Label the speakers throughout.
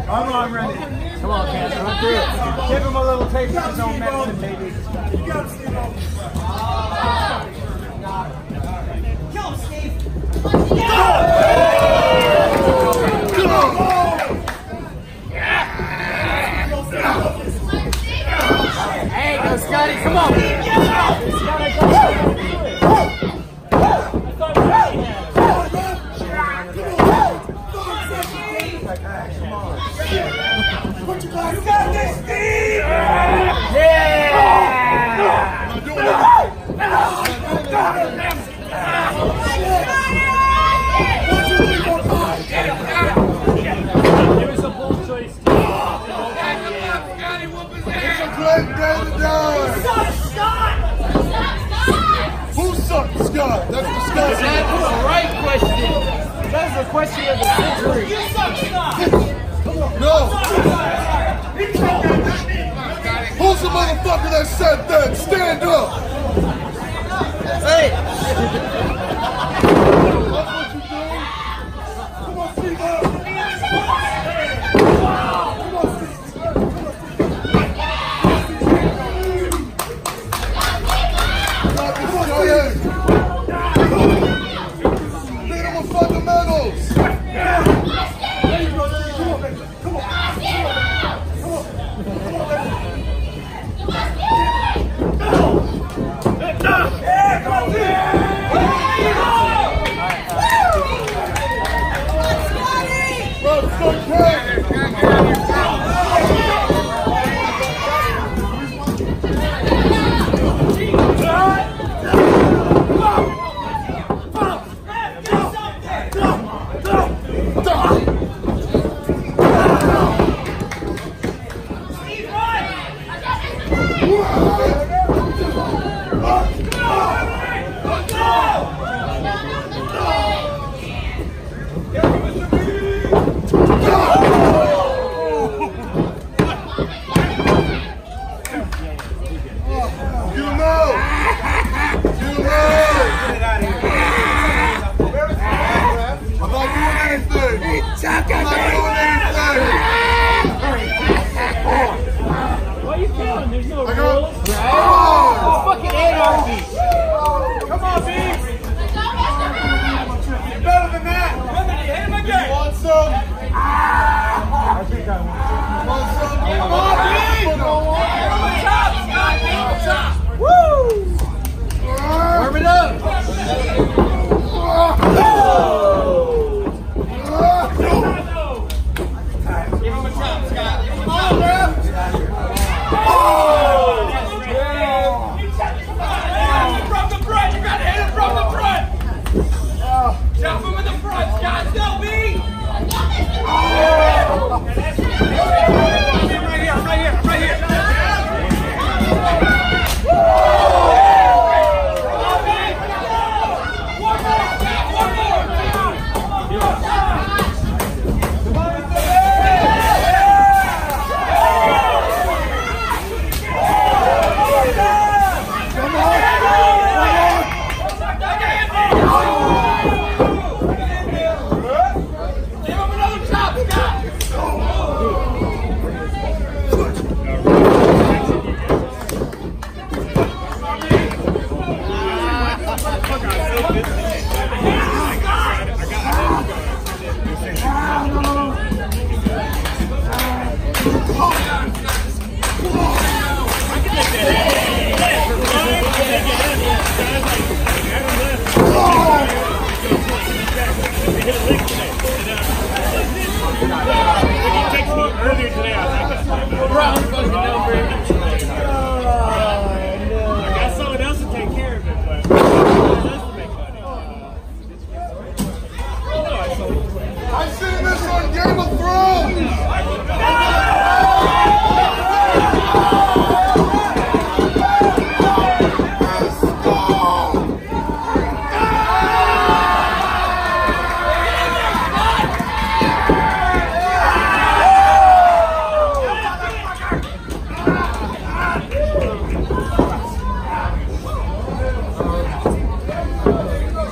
Speaker 1: I'm ready.
Speaker 2: Come on, Cass, run through it.
Speaker 1: Give him a little taste of his own medicine, baby. You got Steve.
Speaker 3: Kill him, Steve.
Speaker 2: Hey, go Scotty, come on.
Speaker 3: You got this, Steve!
Speaker 1: Give us a bold choice.
Speaker 4: Who sucked Scott? That's the Scott.
Speaker 2: That's the right question. That's the question of the century.
Speaker 3: You suck, Scott!
Speaker 4: No. Who's the motherfucker that said that? Stand up.
Speaker 2: Hey.
Speaker 4: That's what you do? Come on, Steve. Minimum fundamentals.
Speaker 1: What are you doing? There's no rules.
Speaker 2: It's fucking anarchy.
Speaker 1: Come on, B. You're better than that. Hit him again.
Speaker 4: You want some?
Speaker 1: I think I want.
Speaker 4: Want some?
Speaker 1: Come on, B. Get on the top, Scott. Get on the top. Woo.
Speaker 2: Warm it up.
Speaker 1: Give him a chop, Scott. Give him a chop. From the front, you gotta hit him from the front. Chop him in the front, Scott. Still, B. Right here. One more.
Speaker 5: Earlier today, I got someone else to take care of it, but to make money.
Speaker 4: I've seen this on Game of Thrones.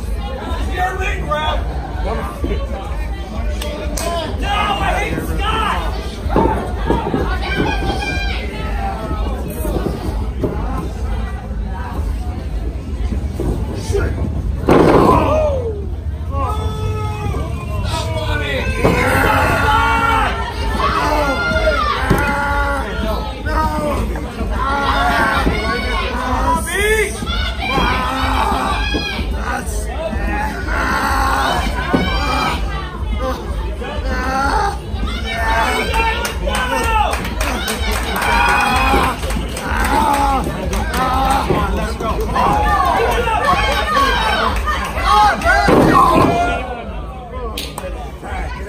Speaker 3: No, I hate Scott!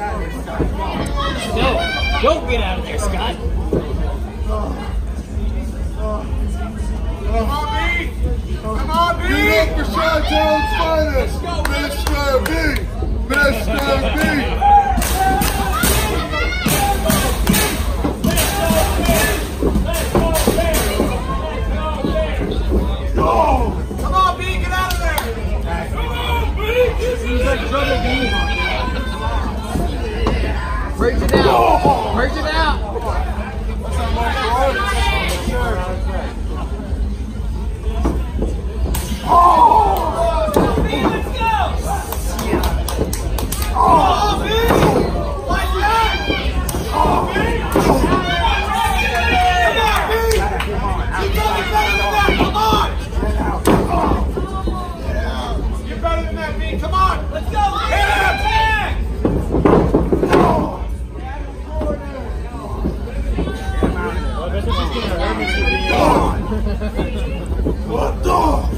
Speaker 5: No, don't get out of there, Scott.
Speaker 1: Come on, B! Come on, B!
Speaker 4: Give it up for Chi-Town's finest, Mr. B! Mr. B!
Speaker 1: Come on, B! Get out of there! Come on, B!
Speaker 2: Seems like trouble, B. Merge it out. Merge it out.
Speaker 1: Come on! Let's go! Hit him!
Speaker 4: What the?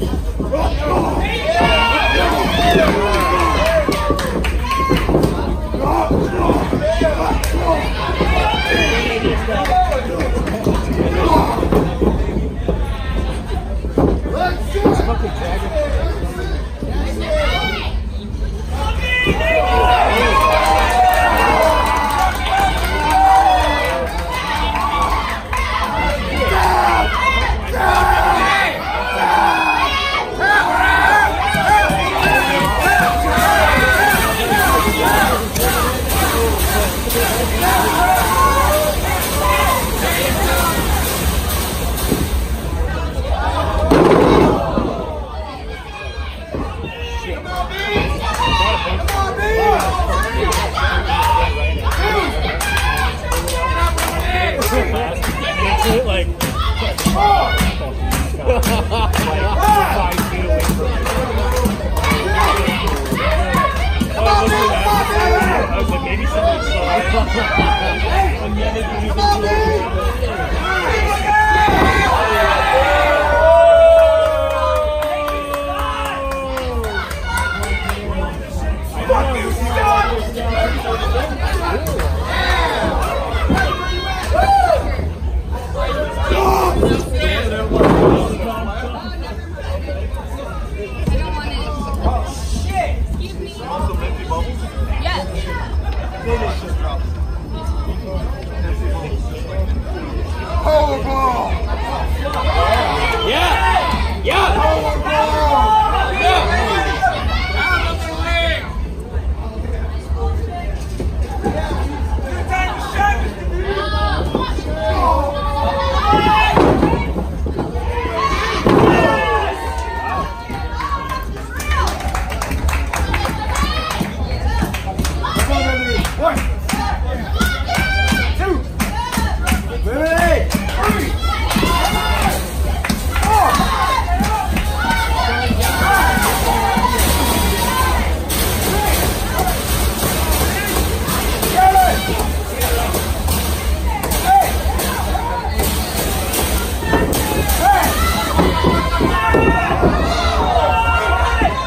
Speaker 5: Like, 5 feet away from me. I was like, maybe somebody saw
Speaker 4: Powerball!
Speaker 5: Yeah! Yeah!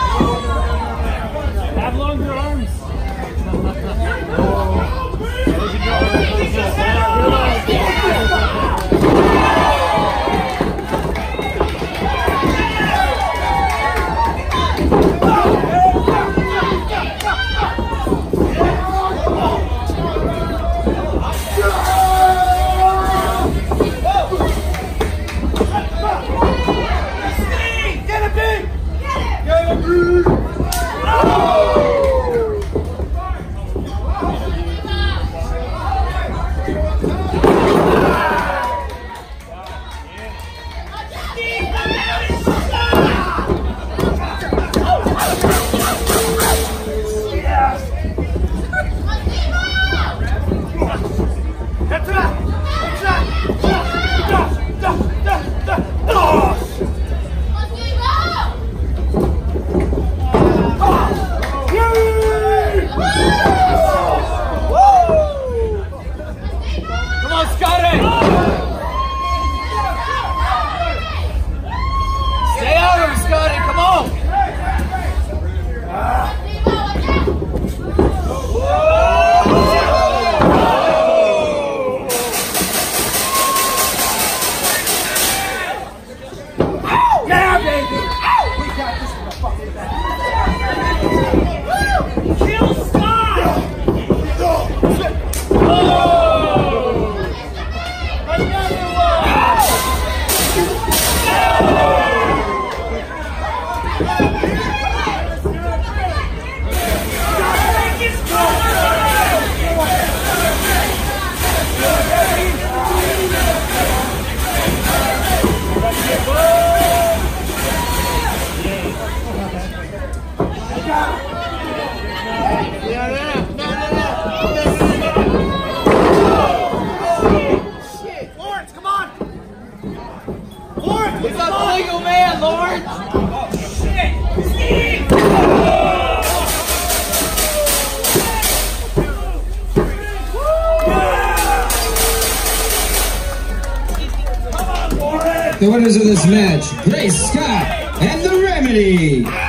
Speaker 5: Have longer arms.
Speaker 6: The winners of this match, Grace Scott and The Remedy.